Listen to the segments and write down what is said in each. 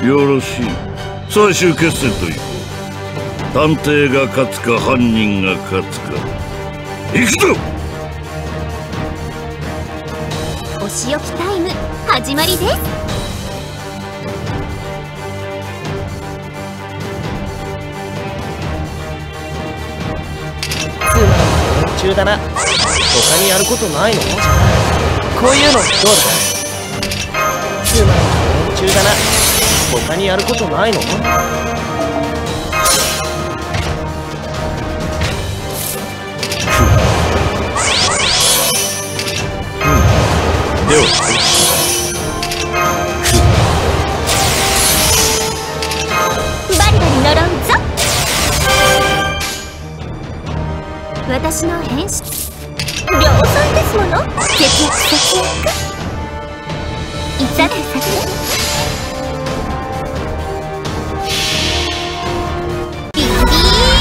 よろしい。最終決戦といこう。探偵が勝つか犯人が勝つか。行くぞ。 お仕置きタイム始まりです。 つまんない連中だな。他にやることないの？こういうのどうだ？つまんない連中だな。他にやることないの？ ではバリバリ呪うぞ。私の変身量産ですもの。節約節約。さてさて、ビビーチャンネル。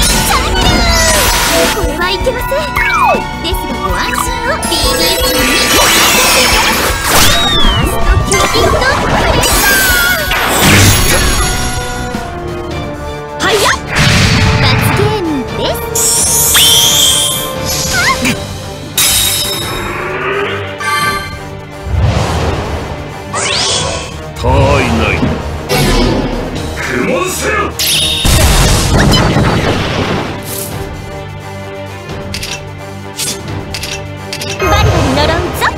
これはいけません。ですがご安心を。ビビーチにファーストキューピッドプレッシャー。はいや罰ゲームです。 他はいない。苦悶せよ。 バリバリ呪うぞ。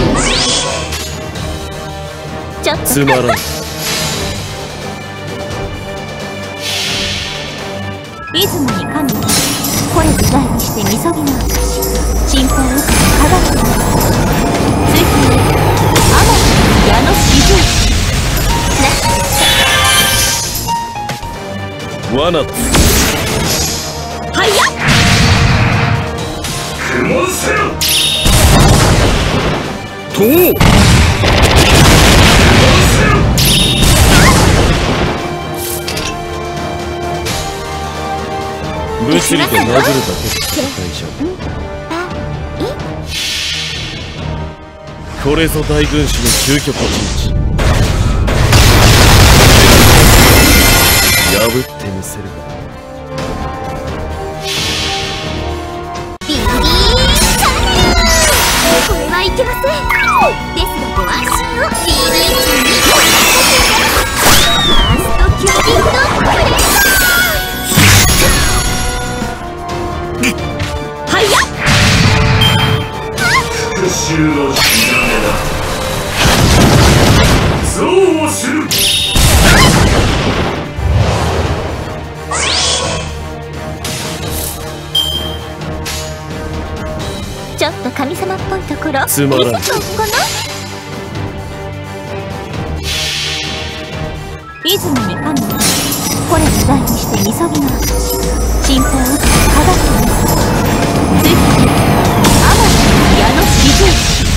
ちょっとつまらん。 出雲に神はこれ自在にしてみそぎの証。心配をかけ科学の追加に天の矢の四十士。 罠。 はいや苦悶せよ。とう。 物理で殴るだけで戦いじゃ。これぞ大軍師の究極陣地。破ってみせるが。 ビビーチャンネル。これはいけません。ですがご安心を。ビビーチにファーストキューピッドプレッシャー。はいや復讐の火種だ。憎悪する。 ちょっと神様っぽいところつまらん。 見せとくかな。出雲に神はこれ自在にしてみそぎの証。心配をかけ科学の追加に天の矢の四十士。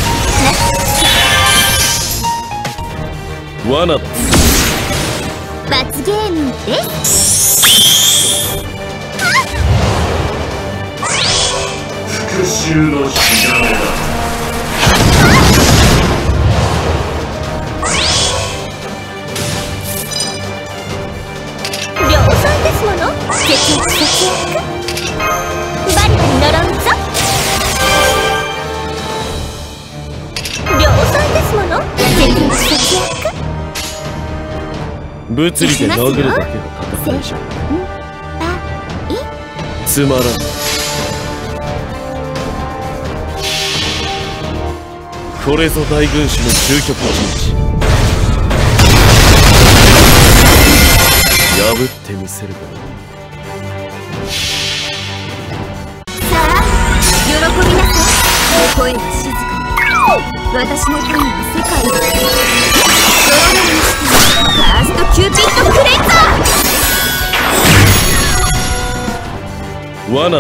罠だ。 罰ゲームです。 復讐の火種だ。 量産ですもの。節約節約。バリバリ呪うぞ。量産ですもの。節約節約。 物理で殴るだけが戦いじゃ。つまらん。これぞ大軍師の究極陣地。破ってみせるが。 さあ喜びなさい。声は静かに。私の神は世界を泥沼にしてファーストキューピッドクレンザー。 罠だ。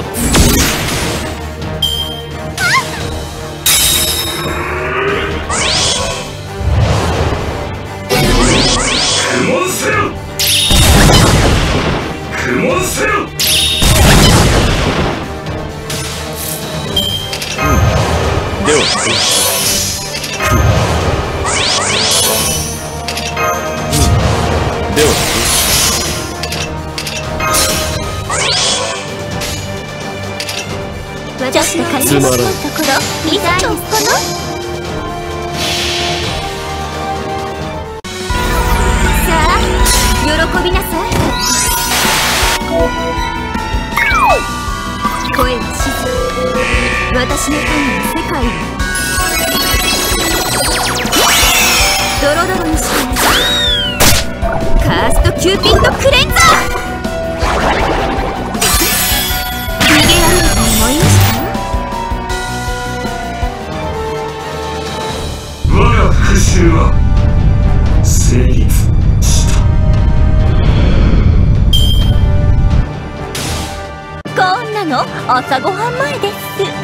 苦悶せよ。苦悶せよ。 ではでは私の借りのところ見たいですかな。さあ喜びなさい。声は静か。私の神は世界をドロドロにしてカーストキューピッドクレンザー。逃げられると思いました。 我が復讐は成立した。 こんなの朝ごはん前です。